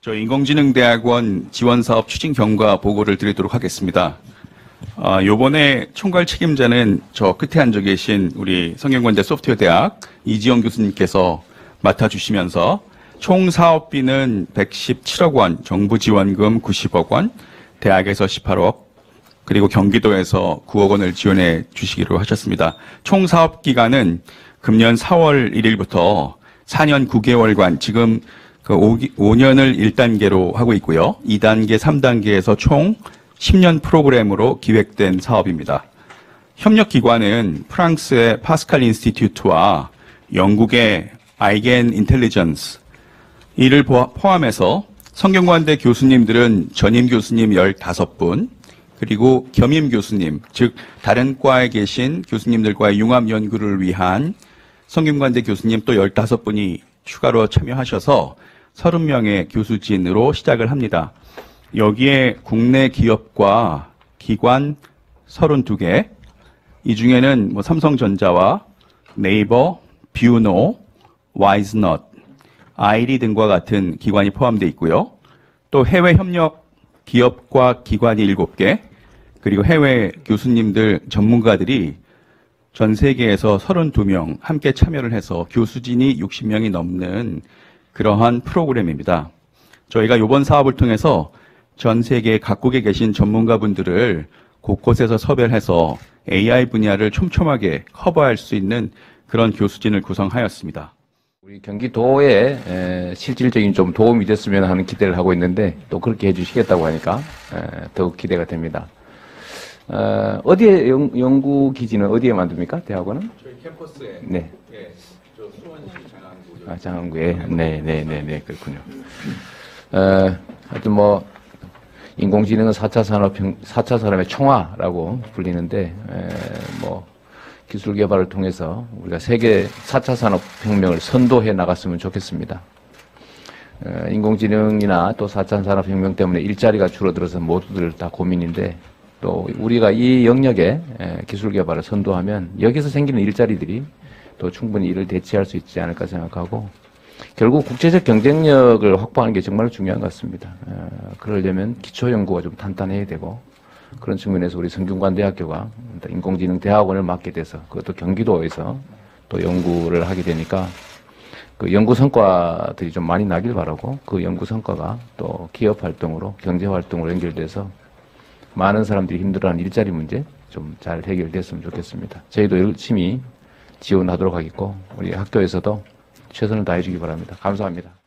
저희 인공지능대학원 지원사업 추진 경과 보고를 드리도록 하겠습니다. 요번에 총괄 책임자는 저 끝에 앉아 계신 우리 성균관대 소프트웨어대학 이지영 교수님께서 맡아주시면서 총 사업비는 117억 원, 정부 지원금 90억 원, 대학에서 18억, 그리고 경기도에서 9억 원을 지원해 주시기로 하셨습니다. 총 사업 기간은 금년 4월 1일부터 4년 9개월간 지금 5년을 1단계로 하고 있고요. 2단계, 3단계에서 총 10년 프로그램으로 기획된 사업입니다. 협력기관은 프랑스의 파스칼 인스티튜트와 영국의 아이겐 인텔리전스 이를 포함해서 성균관대 교수님들은 전임 교수님 15분, 그리고 겸임 교수님, 즉 다른 과에 계신 교수님들과의 융합 연구를 위한 성균관대 교수님 또 15분이 추가로 참여하셔서 30명의 교수진으로 시작을 합니다. 여기에 국내 기업과 기관 32개, 이 중에는 삼성전자와 네이버, 뷰노, 와이즈넛, 아이리 등과 같은 기관이 포함되어 있고요. 또 해외 협력 기업과 기관이 7개, 그리고 해외 교수님들, 전문가들이 전 세계에서 32명 함께 참여를 해서 교수진이 60명이 넘는 그러한 프로그램입니다. 저희가 이번 사업을 통해서 전 세계 각국에 계신 전문가분들을 곳곳에서 섭외를 해서 AI 분야를 촘촘하게 커버할 수 있는 그런 교수진을 구성하였습니다. 우리 경기도에 실질적인 좀 도움이 됐으면 하는 기대를 하고 있는데 또 그렇게 해주시겠다고 하니까 더욱 기대가 됩니다. 어디에 연구 기지는 어디에 만듭니까? 대학원은? 저희 캠퍼스에. 네. 예, 저 수원시 장안구. 장안구에. 네, 그렇군요. 하여튼 인공지능은 4차 산업의 총화라고 불리는데, 기술 개발을 통해서 우리가 세계 4차 산업혁명을 선도해 나갔으면 좋겠습니다. 인공지능이나 또 4차 산업혁명 때문에 일자리가 줄어들어서 모두들 다 고민인데, 또 우리가 이 영역에 기술 개발을 선도하면 여기서 생기는 일자리들이 또 충분히 이를 대체할 수 있지 않을까 생각하고, 결국 국제적 경쟁력을 확보하는 게 정말 중요한 것 같습니다. 그러려면 기초연구가 좀 탄탄해야 되고, 그런 측면에서 우리 성균관대학교가 인공지능 대학원을 맡게 돼서 그것도 경기도에서 또 연구를 하게 되니까 그 연구 성과들이 좀 많이 나길 바라고, 그 연구 성과가 또 기업 활동으로, 경제 활동으로 연결돼서 많은 사람들이 힘들어하는 일자리 문제 좀 잘 해결됐으면 좋겠습니다. 저희도 열심히 지원하도록 하겠고, 우리 학교에서도 최선을 다해 주기 바랍니다. 감사합니다.